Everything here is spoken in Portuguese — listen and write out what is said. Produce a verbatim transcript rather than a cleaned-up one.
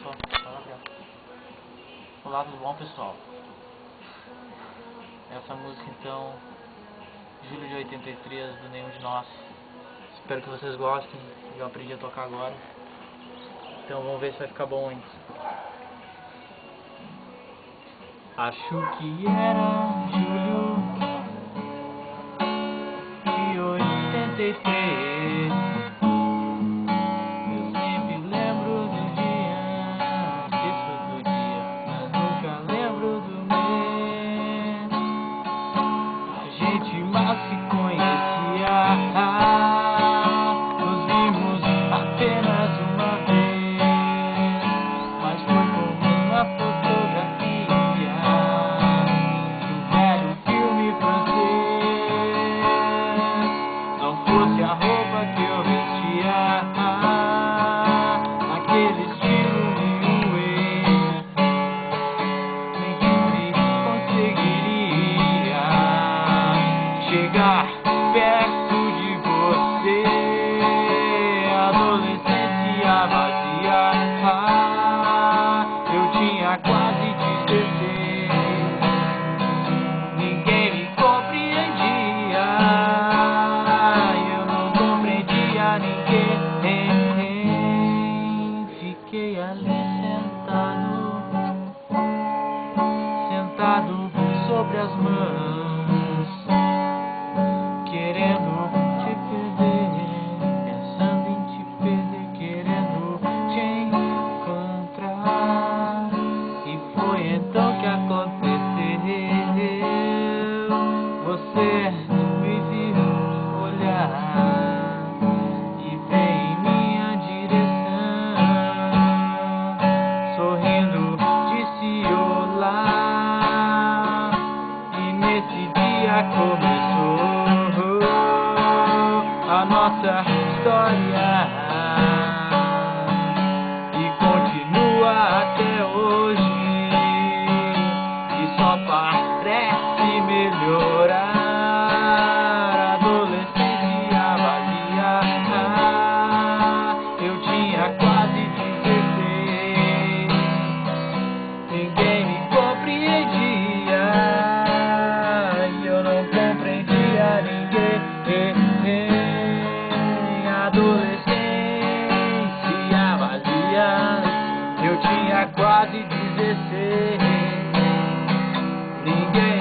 só, só na tela. Olá, tudo bom, pessoal? Essa música, então, julho de oitenta e três, do Nenhum de Nós. Espero que vocês gostem. Eu aprendi a tocar agora. Então vamos ver se vai ficar bom antes. Acho que era julho de oitenta e três. Eu sempre lembro do dia, esqueço do dia, mas nunca lembro do mês. A gente mal se conhecia, nos vimos apenas uma vez, mas foi como uma fotografia de um velho filme francês. Não fosse a roupa que eu vestia, aquele estilo new wave, nem sempre conseguiria chegar perto de você. Adolescência vazia, eu tinha quase dezesseis, ninguém me compreendia, eu não compreendia ninguém. Fiquei ali sentado, sentado sobre as mãos, querendo te perder, pensando em te perder, querendo te encontrar. E foi então que aconteceu. Você me viu olhar e veio em minha direção, sorrindo, disse olá. E nesse dia começou a nossa história e continua até hoje, e só parece melhorar. Adolescência vazia, eu tinha quase dezesseis, ninguém me compreendia e eu não compreendia ninguém. Adolescência vazia, eu tinha quase dezesseis, ninguém